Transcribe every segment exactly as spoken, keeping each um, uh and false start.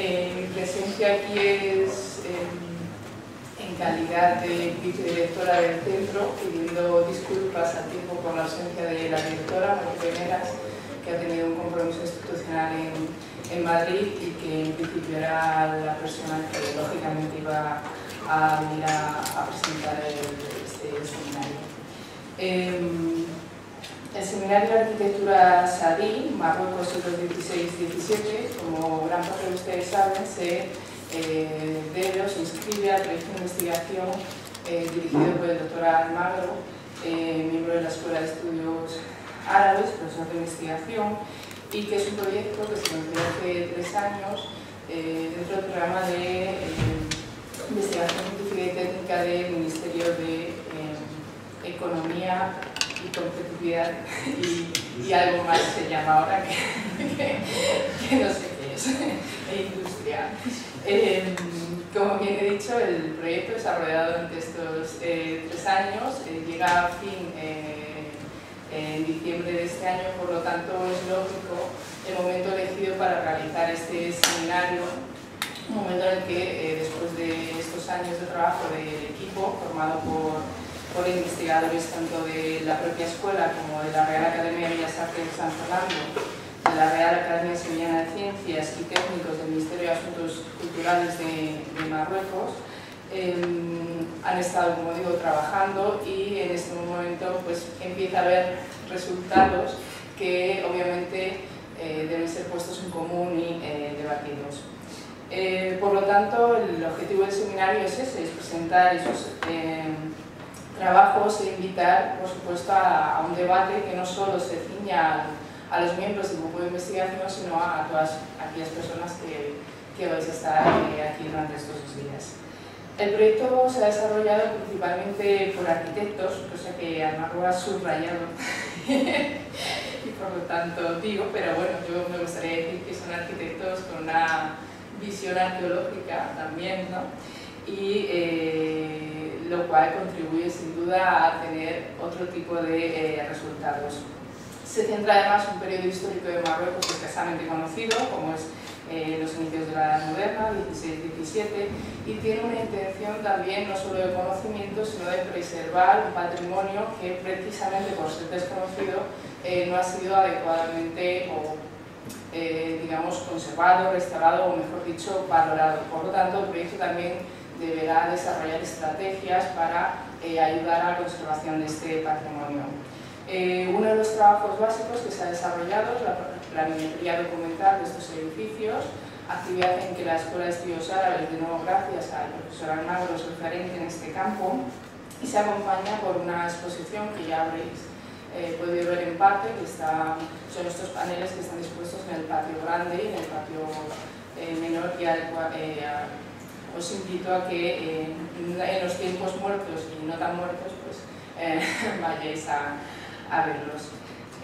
Eh, mi presencia aquí es eh, en calidad de vicedirectora del centro, pidiendo disculpas a tiempo por la ausencia de la directora, María Veneras, que ha tenido un compromiso institucional en, en Madrid y que en principio era la persona que lógicamente iba a venir a, a presentar el, este seminario. Eh, El Seminario de Arquitectura Sadí, Marruecos siglos dieciséis diecisiete, como gran parte de ustedes saben, se eh, debe o se inscribe al proyecto de investigación eh, dirigido por el doctor Almagro, eh, miembro de la Escuela de Estudios Árabes, profesor de investigación, y que es un proyecto que se inició hace tres años eh, dentro del programa de eh, investigación científica y técnica del Ministerio de eh, Economía y competitividad y, y algo más se llama ahora que, que, que no sé qué es, e industrial. Eh, como bien he dicho, el proyecto desarrollado durante estos eh, tres años eh, llega a fin eh, en diciembre de este año, por lo tanto es lógico el momento elegido para realizar este seminario, un momento en el que eh, después de estos años de trabajo del equipo formado por por investigadores tanto de la propia escuela como de la Real Academia de Bellas Artes de San Fernando, de la Real Academia Sevillana de Ciencias y técnicos del Ministerio de Asuntos Culturales de, de Marruecos, eh, han estado, como digo, trabajando y en este momento pues, empieza a haber resultados que obviamente eh, deben ser puestos en común y eh, debatidos. Eh, por lo tanto, el objetivo del seminario es ese, es presentar esos eh, trabajos e invitar, por supuesto, a, a un debate que no solo se ciña a, a los miembros del grupo de investigación, sino a, a todas aquellas personas que, que vais a estar eh, aquí durante estos dos días. El proyecto se ha desarrollado principalmente por arquitectos, cosa que Almagro ha subrayado y por lo tanto digo, pero bueno, yo me gustaría decir que son arquitectos con una visión arqueológica también, ¿no? Y eh, lo cual contribuye sin duda a tener otro tipo de eh, resultados. Se centra además en un periodo histórico de Marruecos escasamente conocido, como es eh, los inicios de la Edad Moderna, dieciséis diecisiete, y tiene una intención también no solo de conocimiento, sino de preservar un patrimonio que precisamente por ser desconocido eh, no ha sido adecuadamente o eh, digamos conservado, restaurado o mejor dicho valorado. Por lo tanto, el proyecto también deberá desarrollar estrategias para eh, ayudar a la conservación de este patrimonio. Eh, uno de los trabajos básicos que se ha desarrollado es la planimetría documental de estos edificios, actividad en que la Escuela de Estudios Árabes, de nuevo gracias al profesor Almagro, es referente en este campo, y se acompaña por una exposición que ya habréis eh, podido ver en parte, que está, son estos paneles que están dispuestos en el patio grande y en el patio eh, menor que al cual eh, os invito a que eh, en los tiempos muertos y no tan muertos pues eh, vayáis a, a verlos.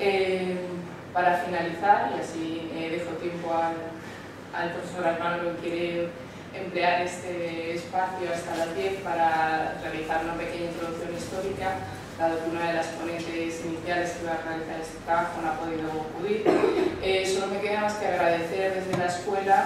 Eh, para finalizar, y así eh, dejo tiempo al, al profesor Almagro que quiere emplear este espacio hasta las diez para realizar una pequeña introducción histórica, dado que una de las ponentes iniciales que iba a realizar este trabajo no ha podido acudir. Eh, solo me queda más que agradecer desde la escuela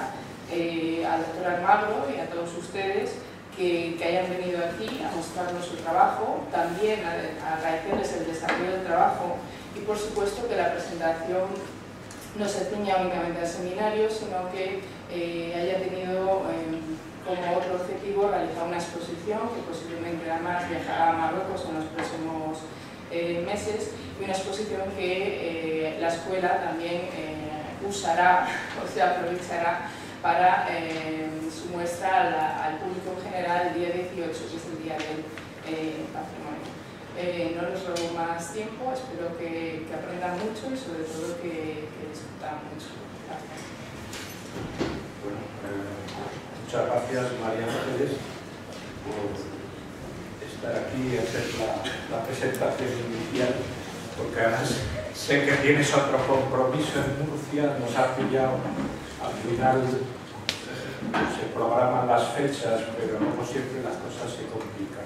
Eh, al doctor Almagro y a todos ustedes que, que hayan venido aquí a mostrarnos su trabajo, también a, a agradecerles el desarrollo del trabajo y por supuesto que la presentación no se ciña únicamente al seminario, sino que eh, haya tenido eh, como otro objetivo realizar una exposición que posiblemente además viajará a Marruecos en los próximos eh, meses y una exposición que eh, la escuela también eh, usará o se aprovechará para eh, su muestra al, al público en general el día dieciocho, que es el Día del eh, Patrimonio. Eh, no les robo más tiempo, espero que, que aprendan mucho y sobre todo que, que disfrutan mucho. Gracias. Bueno, eh, muchas gracias María Ángeles por estar aquí y hacer la, la presentación inicial, porque además sé que tienes otro compromiso en Murcia, nos ha pillado. Al final se programan las fechas, pero no siempre las cosas se complican.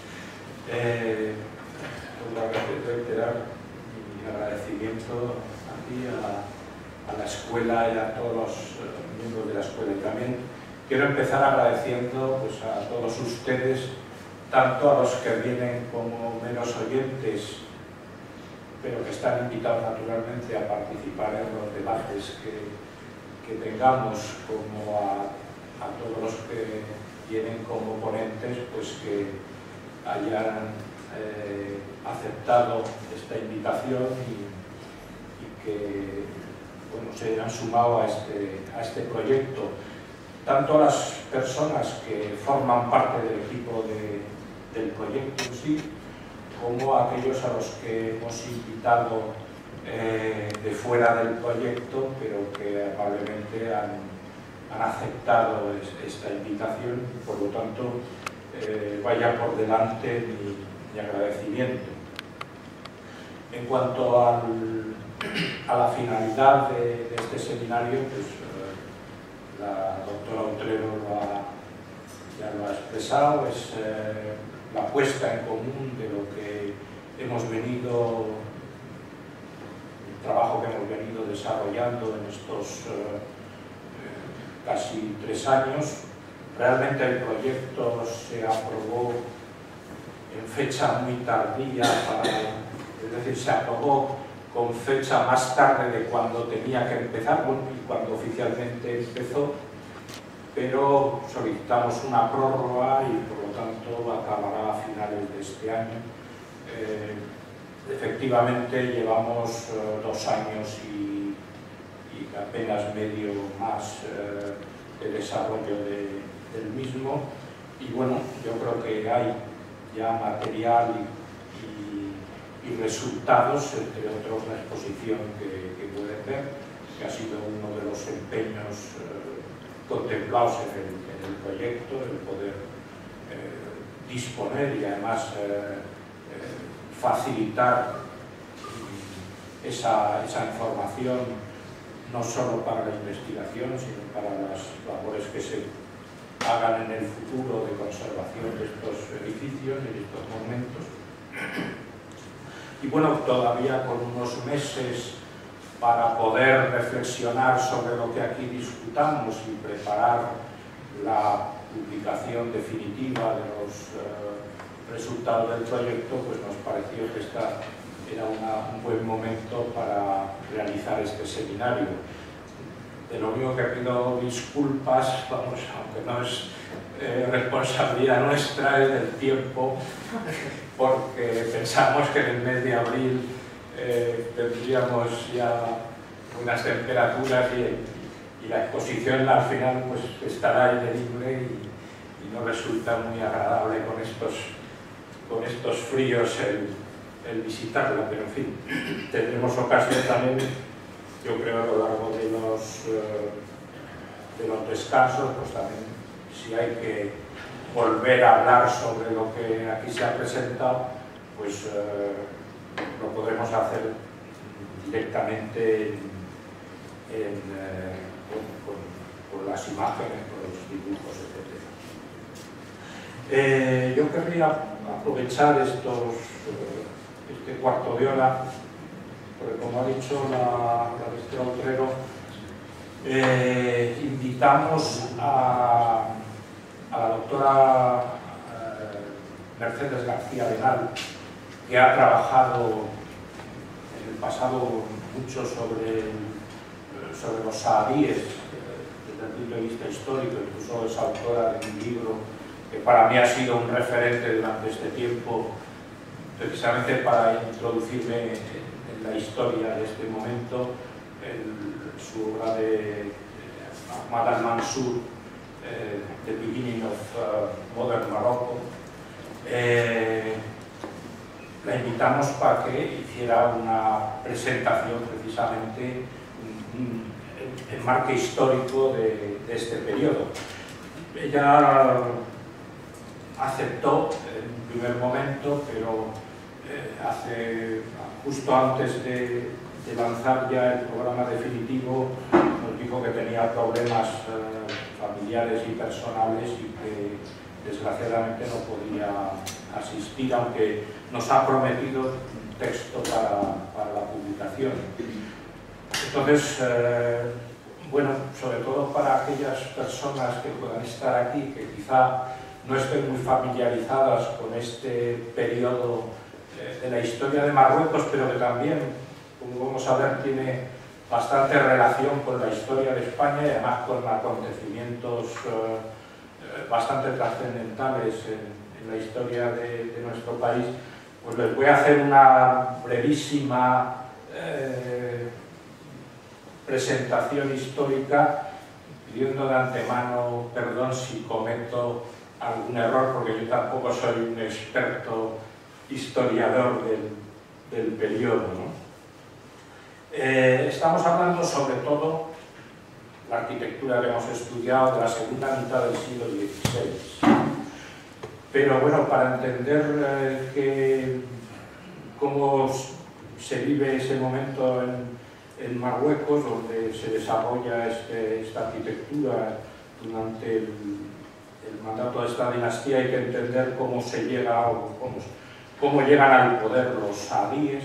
Eh, pues la verdad es reiterar mi agradecimiento a ti, a, a la escuela y a todos los eh, miembros de la escuela. Y también quiero empezar agradeciendo pues, a todos ustedes, tanto a los que vienen como menos oyentes, pero que están invitados naturalmente a participar en los debates que, que tengamos, como a, a todos los que vienen como ponentes, pues que hayan eh, aceptado esta invitación y, y que bueno, se hayan sumado a este, a este proyecto. Tanto a las personas que forman parte del equipo de, del proyecto en sí, como a aquellos a los que hemos invitado eh, de fuera del proyecto, pero que amablemente han, han aceptado es, esta invitación y por lo tanto eh, vaya por delante mi, mi agradecimiento. En cuanto al, a la finalidad de, de este seminario, pues eh, la doctora Utrero lo ha, ya lo ha expresado, es eh, la puesta en común de lo que hemos venido, el trabajo que hemos venido desarrollando en estos eh, casi tres años. Realmente el proyecto se aprobó en fecha muy tardía, para, es decir, se aprobó con fecha más tarde de cuando tenía que empezar, bueno, y cuando oficialmente empezó, pero solicitamos una prórroga y por lo tanto acabará a finales de este año. Eh, efectivamente llevamos eh, dos años y, y apenas medio más eh, de desarrollo de, del mismo, y bueno, yo creo que hay ya material y, y, y resultados, entre otros la exposición que, que pueden ver, que ha sido uno de los empeños eh, contemplados en el, en el proyecto, el poder eh, disponer y además eh, eh, facilitar esa, esa información no solo para la investigación, sino para las labores que se hagan en el futuro de conservación de estos edificios y de estos monumentos. Y bueno, todavía con unos meses para poder reflexionar sobre lo que aquí discutamos y preparar la publicación definitiva de los eh, resultados del proyecto, pues nos pareció que esta era una, un buen momento para realizar este seminario. De lo único que pido disculpas, vamos, aunque no es eh, responsabilidad nuestra, es del tiempo, porque pensamos que en el mes de abril Eh, tendríamos ya unas temperaturas y, y la exposición al final pues estará indelible y, y no resulta muy agradable con estos, con estos fríos el, el visitarla, pero en fin, tendremos ocasión también, yo creo, a lo largo de los, eh, de los descansos, pues también si hay que volver a hablar sobre lo que aquí se ha presentado, pues eh, lo podremos hacer directamente en, en, eh, con, con, con las imágenes, con los dibujos, etcétera. Eh, yo querría aprovechar estos, este cuarto de hora, porque como ha dicho la, la doctora Utrero, eh, invitamos a, a la doctora eh, Mercedes García Benal, que ha trabajado en el pasado mucho sobre, sobre los saharíes desde el punto de vista histórico, incluso es autora de un libro que para mí ha sido un referente durante este tiempo, precisamente para introducirme en la historia de este momento, el, su obra de Ahmad al-Mansur, eh, The Beginning of uh, Modern Morocco. Eh, La invitamos para que hiciera una presentación precisamente, un, el marco histórico de, de este periodo. Ella aceptó en un primer momento, pero eh, hace, justo antes de, de lanzar ya el programa definitivo, nos dijo que tenía problemas eh, familiares y personales y que desgraciadamente no podía asistir, aunque nos ha prometido un texto para, para la publicación. Entonces, eh, bueno, sobre todo para aquellas personas que puedan estar aquí, que quizá no estén muy familiarizadas con este periodo eh, de la historia de Marruecos, pero que también, como vamos a ver, tiene bastante relación con la historia de España y además con acontecimientos eh, bastante trascendentales en, en la historia de, de nuestro país, pues les voy a hacer una brevísima eh, presentación histórica, pidiendo de antemano perdón si cometo algún error, porque yo tampoco soy un experto historiador del, del periodo, ¿no? Eh, estamos hablando sobre todo la arquitectura que hemos estudiado de la segunda mitad del siglo dieciséis. Pero bueno, para entender eh, que, cómo se vive ese momento en, en Marruecos, donde se desarrolla este, esta arquitectura durante el, el mandato de esta dinastía, hay que entender cómo se llega o cómo, cómo llegan al poder los saadíes.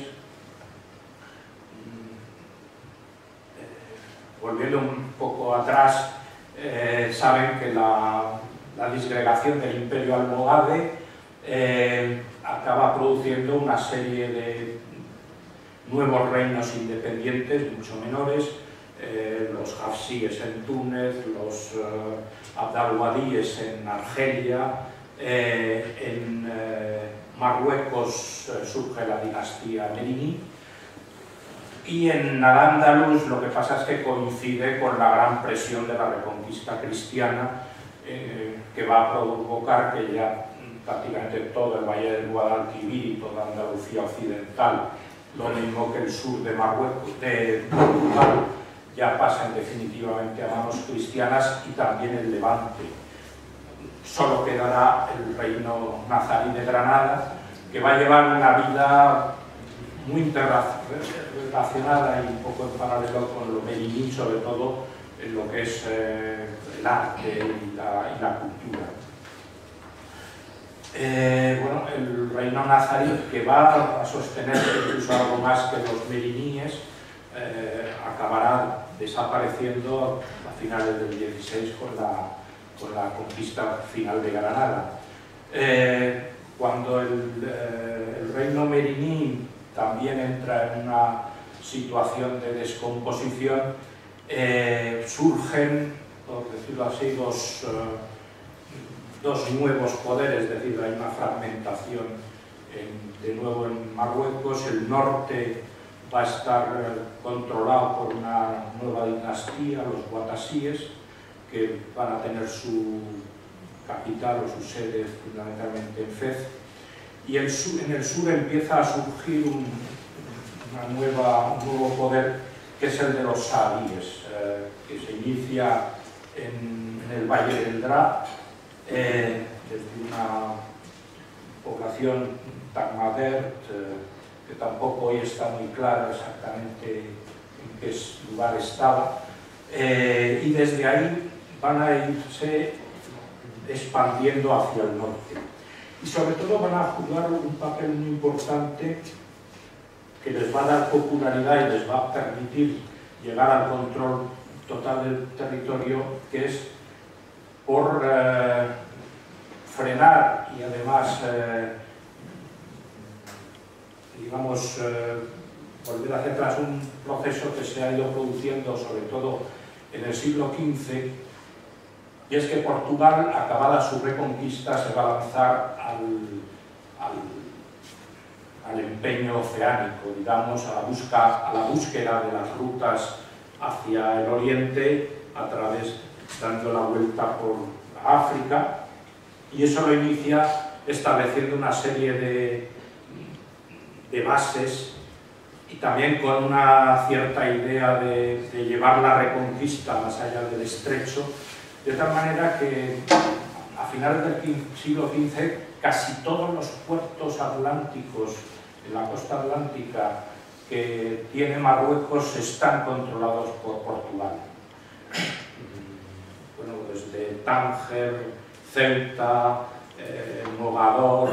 Volviendo un poco atrás, eh, saben que la, la disgregación del Imperio Almogade eh, acaba produciendo una serie de nuevos reinos independientes, mucho menores, eh, los Hafsíes en Túnez, los eh, Abdalwadíes en Argelia, eh, en eh, Marruecos eh, surge la dinastía Meriní, y en Al-Ándalus lo que pasa es que coincide con la gran presión de la reconquista cristiana, eh, que va a provocar que ya prácticamente todo el Valle del Guadalquivir y toda Andalucía occidental, lo mismo que el sur de Marruecos, de Portugal, ya pasan definitivamente a manos cristianas, y también el Levante. Solo quedará el reino nazarí de Granada, que va a llevar una vida muy interrelacionada y un poco en paralelo con lo meriní, sobre todo en lo que es eh, el arte y la, y la cultura. Eh, bueno, el reino nazarí, que va a sostener incluso algo más que los meriníes, eh, acabará desapareciendo a finales del dieciséis con la, con la conquista final de Granada. Eh, cuando el, eh, el reino meriní también entra en una situación de descomposición, eh, surgen, por decirlo así, dos, eh, dos nuevos poderes, es decir, hay una fragmentación en, de nuevo en Marruecos. El norte va a estar eh, controlado por una nueva dinastía, los guatasíes, que van a tener su capital o su sede fundamentalmente en Fez. Y el sur, en el sur empieza a surgir un, una nueva, un nuevo poder, que es el de los saadíes, eh, que se inicia en, en el Valle del Dra, eh, desde una población Tagmadert, eh, que tampoco hoy está muy claro exactamente en qué lugar estaba, eh, y desde ahí van a irse expandiendo hacia el norte. Y sobre todo van a jugar un papel muy importante que les va a dar popularidad y les va a permitir llegar al control total del territorio, que es por eh, frenar y además, eh, digamos, eh, volver hacia atrás un proceso que se ha ido produciendo sobre todo en el siglo quince, y es que Portugal, acabada su reconquista, se va a lanzar al, al, al empeño oceánico, digamos, a la, busca, a la búsqueda de las rutas hacia el oriente, a través, dando la vuelta por África, y eso lo inicia estableciendo una serie de, de bases, y también con una cierta idea de, de llevar la reconquista más allá del estrecho, de tal manera que a finales del siglo quince casi todos los puertos atlánticos en la costa atlántica que tiene Marruecos están controlados por Portugal. Bueno, desde Tánger, Ceuta, eh, Mogador,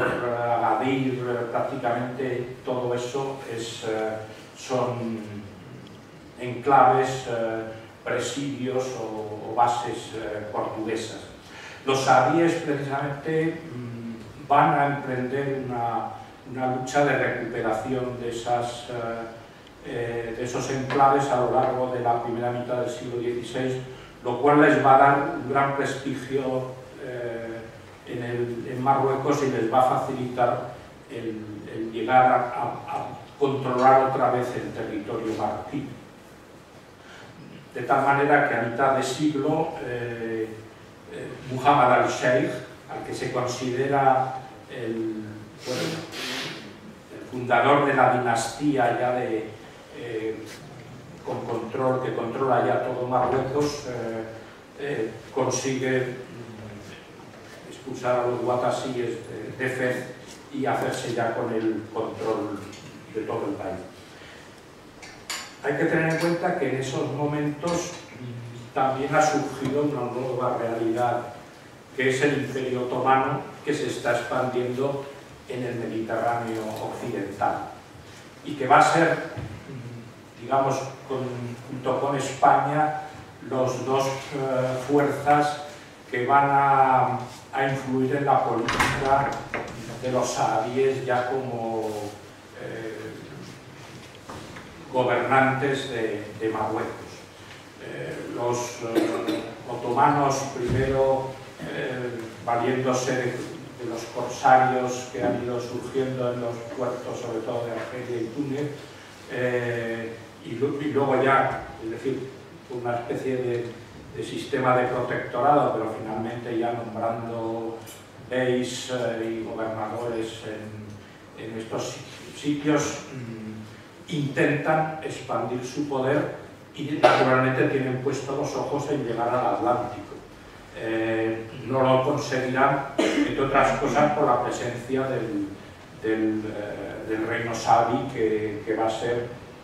Agadir, prácticamente todo eso es, eh, son enclaves, eh, presidios o, o bases eh, portuguesas. Los saharíes precisamente mmm, van a emprender una, una lucha de recuperación de, esas, eh, eh, de esos enclaves a lo largo de la primera mitad del siglo dieciséis, lo cual les va a dar un gran prestigio eh, en, el, en Marruecos y les va a facilitar el, el llegar a, a, a controlar otra vez el territorio marroquí. De tal manera que a mitad de siglo eh, eh, Muhammad al-Sheikh, al que se considera el, bueno, el fundador de la dinastía ya de, eh, con control, que controla ya todo Marruecos, eh, eh, consigue expulsar a los guatasíes de, de Fez y hacerse ya con el control de todo el país. Hay que tener en cuenta que en esos momentos también ha surgido una nueva realidad, que es el Imperio Otomano, que se está expandiendo en el Mediterráneo occidental y que va a ser, digamos, con, junto con España, los dos eh, fuerzas que van a, a influir en la política de los saharíes ya como eh, gobernantes de, de Marruecos. Eh, los eh, otomanos, primero eh, valiéndose de, de los corsarios que han ido surgiendo en los puertos, sobre todo de Argelia y Túnez, eh, y, y luego ya, es decir, una especie de, de sistema de protectorado, pero finalmente ya nombrando beys eh, y gobernadores en, en estos sitios, mmm, intentan expandir su poder y naturalmente tienen puestos los ojos en llegar al Atlántico. Eh, no lo conseguirán, entre otras cosas, por la presencia del, del, eh, del reino saudí, que, que va a ser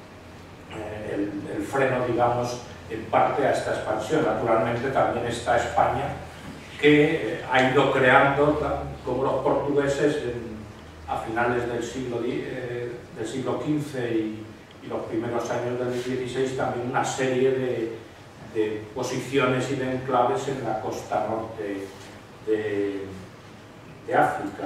eh, el, el freno, digamos, en parte a esta expansión. Naturalmente también está España, que eh, ha ido creando, como los portugueses, en, a finales del siglo, eh, del siglo quince y, y los primeros años del dieciséis, también una serie de, de posiciones y de enclaves en la costa norte de, de África.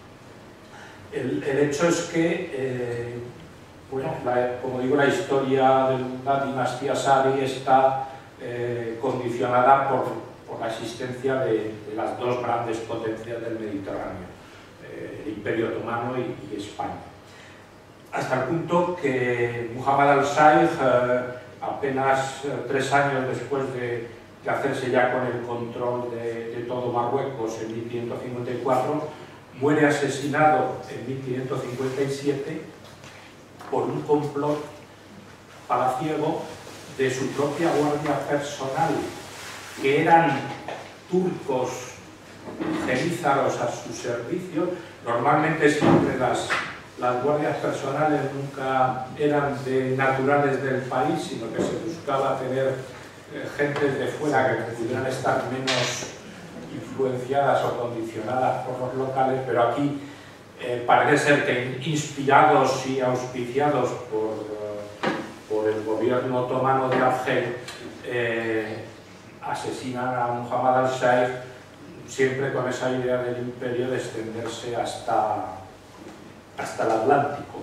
El, el hecho es que, eh, bueno, la, como digo, la historia de la dinastía saharí está eh, condicionada por, por la existencia de, de las dos grandes potencias del Mediterráneo, eh, el Imperio Otomano y, y España. Hasta el punto que Muhammad al-Sheikh, eh, apenas eh, tres años después de, de hacerse ya con el control de, de todo Marruecos en mil quinientos cincuenta y cuatro, muere asesinado en mil quinientos cincuenta y siete por un complot palaciego de su propia guardia personal, que eran turcos genízaros a su servicio. Normalmente siempre las, las guardias personales nunca eran de naturales del país, sino que se buscaba tener eh, gentes de fuera que pudieran estar menos influenciadas o condicionadas por los locales, pero aquí eh, parece ser que inspirados y auspiciados por, uh, por el gobierno otomano de Argel, eh, asesinan a Muhammad al-Sheikh, siempre con esa idea del imperio de extenderse hasta, hasta el Atlántico.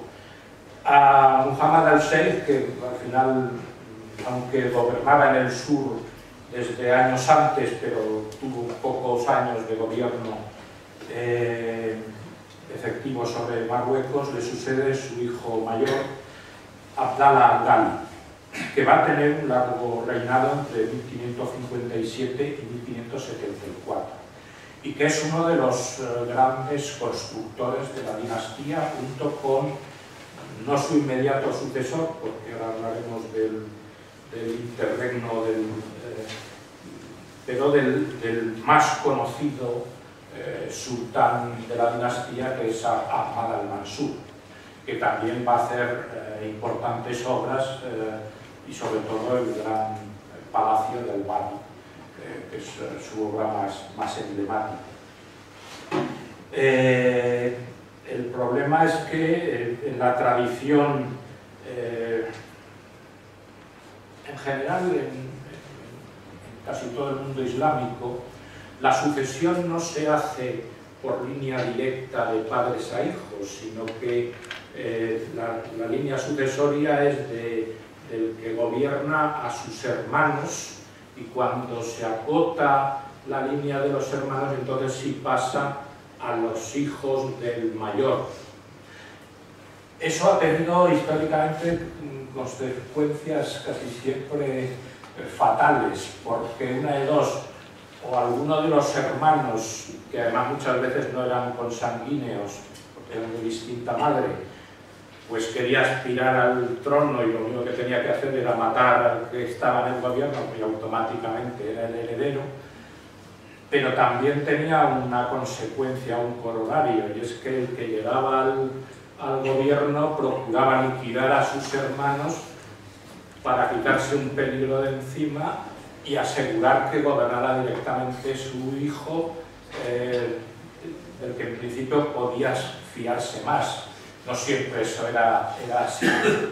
A Muhammad al-Sheikh, que al final, aunque gobernaba en el sur desde años antes, pero tuvo pocos años de gobierno eh, efectivo sobre Marruecos, le sucede su hijo mayor, Abdallah al-Ghali, que va a tener un largo reinado entre mil quinientos cincuenta y siete y mil quinientos setenta y cuatro, y que es uno de los eh, grandes constructores de la dinastía, junto con, no su inmediato sucesor, porque ahora hablaremos del, del interregno del... Eh, pero del, del más conocido eh, sultán de la dinastía, que es Ahmad al-Mansur, que también va a hacer eh, importantes obras eh, y sobre todo el gran Palacio del Bani, eh, que es eh, su obra más, más emblemática. Eh, el problema es que eh, en la tradición eh, general, en, en casi todo el mundo islámico, la sucesión no se hace por línea directa de padres a hijos, sino que eh, la, la línea sucesoria es de, del que gobierna a sus hermanos, y cuando se acota la línea de los hermanos, entonces sí pasa a los hijos del mayor. Eso ha tenido históricamente consecuencias casi siempre fatales, porque una de dos, o alguno de los hermanos, que además muchas veces no eran consanguíneos, porque eran de distinta madre, pues quería aspirar al trono y lo único que tenía que hacer era matar al que estaba en el gobierno, y automáticamente era el heredero. Pero también tenía una consecuencia, un corolario, y es que el que llegaba al, al gobierno procuraba liquidar a sus hermanos para quitarse un peligro de encima y asegurar que gobernara directamente su hijo, eh, del que en principio podías fiarse más. No siempre eso era, era así.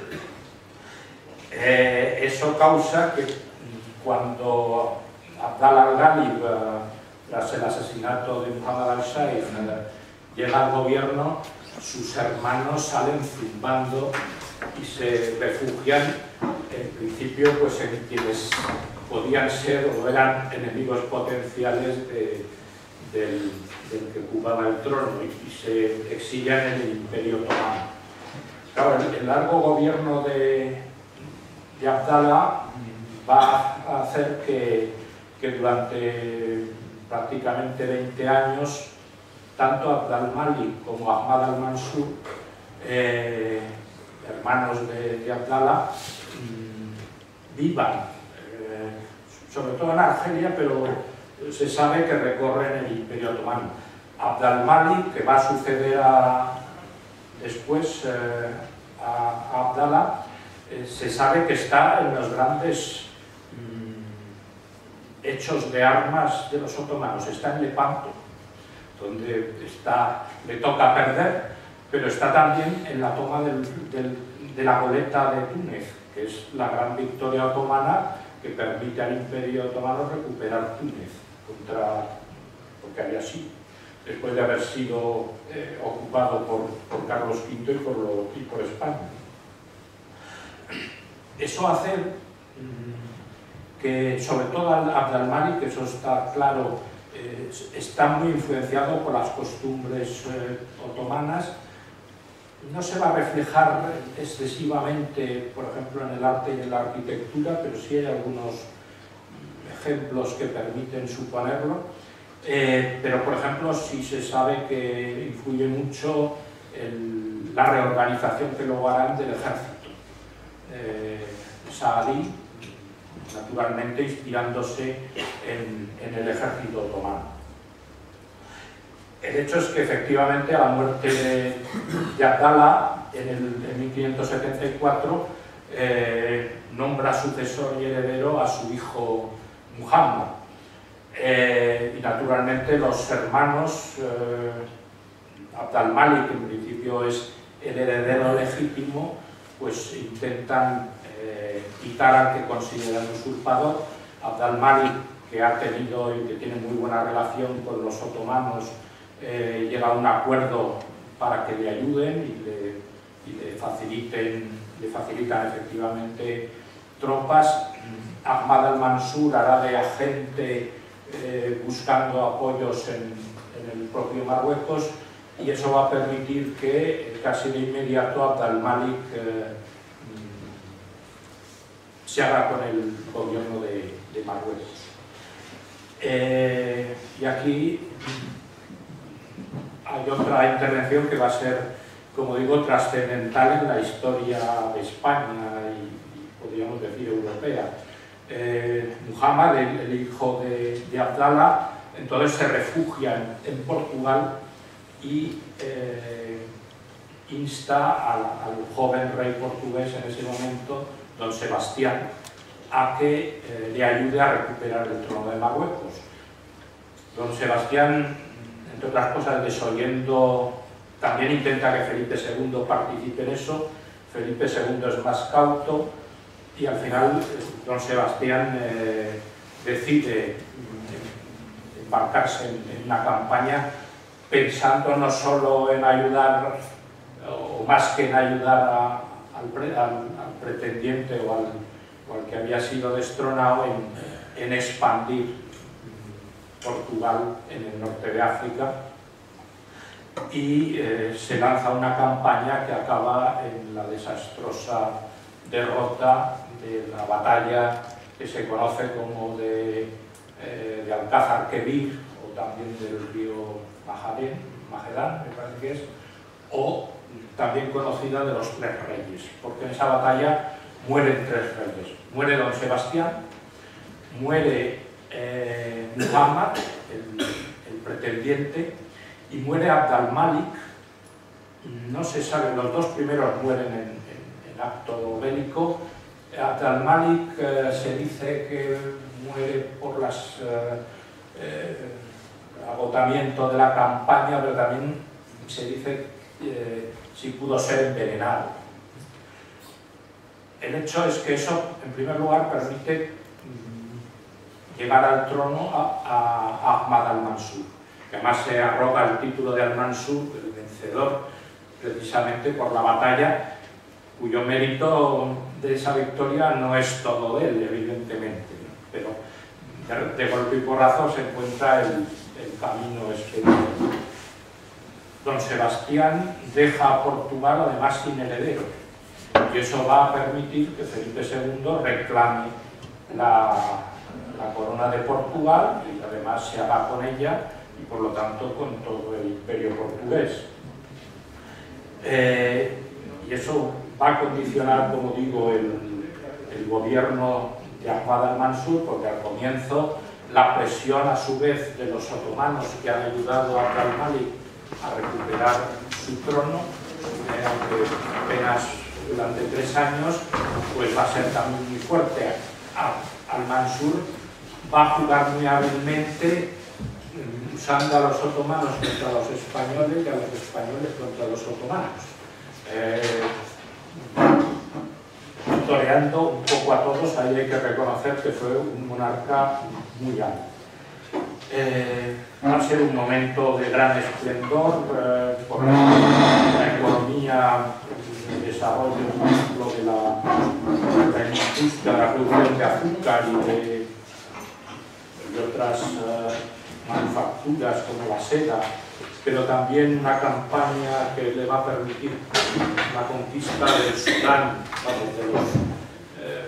Eh, eso causa que cuando Abdallah al-Ghalib, tras el asesinato de Muhammad al-Shayh, llega al gobierno, sus hermanos salen zumbando y se refugian, en principio, pues en quienes podían ser o eran enemigos potenciales de, del, del que ocupaba el trono, y, y se exilian en el Imperio Otomano. Claro, el, el largo gobierno de, de Abdallah va a hacer que, que durante prácticamente veinte años, tanto Abd al-Malik como Ahmad al-Mansur, eh, hermanos de, de Abdallah, mmm, vivan, eh, sobre todo en Argelia, pero se sabe que recorren el Imperio Otomano. Abd al-Malik, que va a suceder a, después eh, a, a Abdallah, eh, se sabe que está en los grandes mmm, hechos de armas de los otomanos, está en Lepanto, donde está, le toca perder, pero está también en la toma del, del, de la goleta de Túnez, que es la gran victoria otomana que permite al Imperio Otomano recuperar Túnez, contra, porque había sido, después de haber sido eh, ocupado por, por Carlos quinto y por, lo, y por España. Eso hace mmm, que, sobre todo Abd al-Malik, que eso está claro, eh, está muy influenciado por las costumbres eh, otomanas. No se va a reflejar excesivamente, por ejemplo, en el arte y en la arquitectura, pero sí hay algunos ejemplos que permiten suponerlo. Eh, pero, por ejemplo, sí se sabe que influye mucho el, la reorganización que luego harán del ejército. Eh, Saadi, naturalmente inspirándose en, en el ejército otomano. El hecho es que efectivamente a la muerte de, de Abdallah en, el, en mil quinientos setenta y cuatro eh, nombra sucesor y heredero a su hijo Muhammad. Eh, y naturalmente los hermanos, eh, Abd al-Malik, que en principio es el heredero legítimo, pues intentan eh, quitar al que consideran usurpador. Abd al-Malik, que ha tenido y que tiene muy buena relación con los otomanos, Eh, llega a un acuerdo para que le ayuden y le, y le, faciliten, le facilitan efectivamente tropas. Ahmad al-Mansur hará de agente eh, buscando apoyos en, en el propio Marruecos, y eso va a permitir que casi de inmediato Abd al-Malik eh, se haga con el gobierno de, de Marruecos. Eh, y aquí hay otra intervención que va a ser, como digo, trascendental en la historia de España y, y podríamos decir europea. Eh, Muhammad, el, el hijo de, de Abdallah, entonces se refugia en, en Portugal y eh, insta al, al joven rey portugués en ese momento, don Sebastián, a que eh, le ayude a recuperar el trono de Marruecos. Don Sebastián, entre otras cosas, desoyendo, también intenta que Felipe segundo participe en eso. Felipe segundo es más cauto y al final don Sebastián eh, decide embarcarse en, en una campaña pensando no solo en ayudar, o más que en ayudar a, al, pre, al, al pretendiente o al, o al que había sido destronado, en, en expandir Portugal en el norte de África, y eh, se lanza una campaña que acaba en la desastrosa derrota de la batalla que se conoce como de, eh, de Alcázar Quibir, o también del río Magedán, Magedán, me parece que es, o también conocida de los Tres Reyes, porque en esa batalla mueren tres reyes. Muere don Sebastián, muere eh, Muhammad, el, el pretendiente, y muere Abd al-Malik. No se sabe, los dos primeros mueren en, en, en acto bélico. Abd al-Malik eh, se dice que muere por las eh, eh, agotamiento de la campaña, pero también se dice eh, si pudo ser envenenado. El hecho es que eso, en primer lugar, permite mm, llegar al trono a, a Ahmad al-Mansur, que además se arroga el título de al-Mansur, el vencedor, precisamente por la batalla, cuyo mérito de esa victoria no es todo de él, evidentemente, ¿no? Pero de, de golpe y porrazo se encuentra el, el camino expedito. Don Sebastián deja a Portugal además sin heredero, y eso va a permitir que Felipe segundo reclame la, la corona de Portugal y además se haga con ella y por lo tanto con todo el imperio portugués. Eh, y eso va a condicionar, como digo, el, el gobierno de Ahmad al-Mansur, porque al comienzo la presión a su vez de los otomanos que han ayudado a Abd al-Malik a recuperar su trono, eh, aunque apenas durante tres años, pues va a ser también muy fuerte. Al-Mansur va a jugar muy hábilmente, usando a los otomanos contra los españoles y a los españoles contra los otomanos, eh, toreando un poco a todos. Ahí hay que reconocer que fue un monarca muy hábil. Eh, va a ser un momento de gran esplendor, eh, por la, la economía, el desarrollo de la, de la industria, de la producción de azúcar y de, de otras eh, manufacturas como la seda, pero también una campaña que le va a permitir la conquista del Sudán, vamos, de los eh,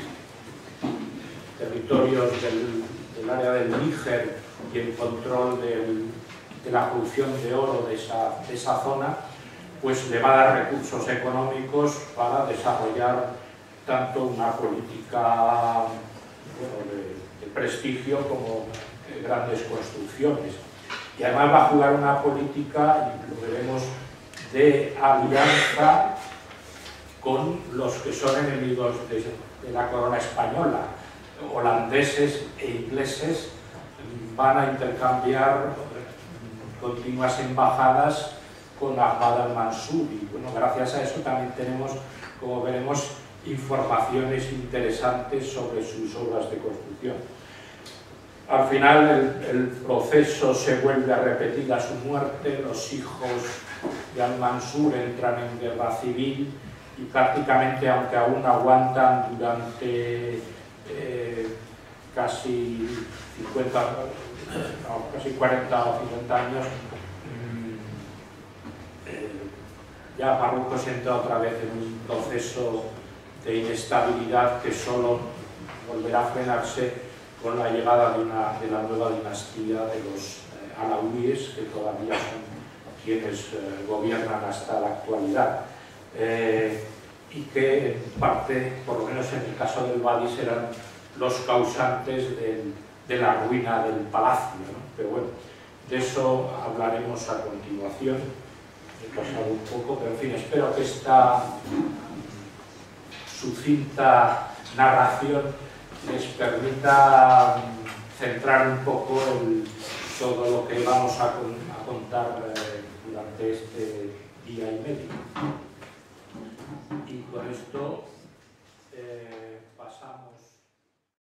territorios del, del área del Níger, y el control del, de la producción de oro de esa, de esa zona, pues le va a dar recursos económicos para desarrollar tanto una política, bueno, de, de prestigio como eh, grandes construcciones. Y además va a jugar una política, y lo veremos, de alianza con los que son enemigos de, de la corona española. Holandeses e ingleses van a intercambiar continuas embajadas con Ahmad al-Mansur, y bueno, gracias a eso también tenemos, como veremos, informaciones interesantes sobre sus obras de construcción. Al final el, el proceso se vuelve a repetir a su muerte, los hijos de al-Mansur entran en guerra civil y prácticamente, aunque aún aguantan durante eh, casi cincuenta, no, casi cuarenta o cincuenta años, eh, ya Marruecos entra otra vez en un proceso de inestabilidad que solo volverá a frenarse con la llegada de, una, de la nueva dinastía de los eh, alauíes, que todavía son quienes eh, gobiernan hasta la actualidad, eh, y que en parte, por lo menos en el caso del Badis, eran los causantes del, de la ruina del palacio, ¿no? Pero bueno, de eso hablaremos a continuación. He pasado un poco, pero en fin, espero que esta sucinta narración les permita centrar un poco el, todo lo que vamos a, a contar eh, durante este día y medio. Y con esto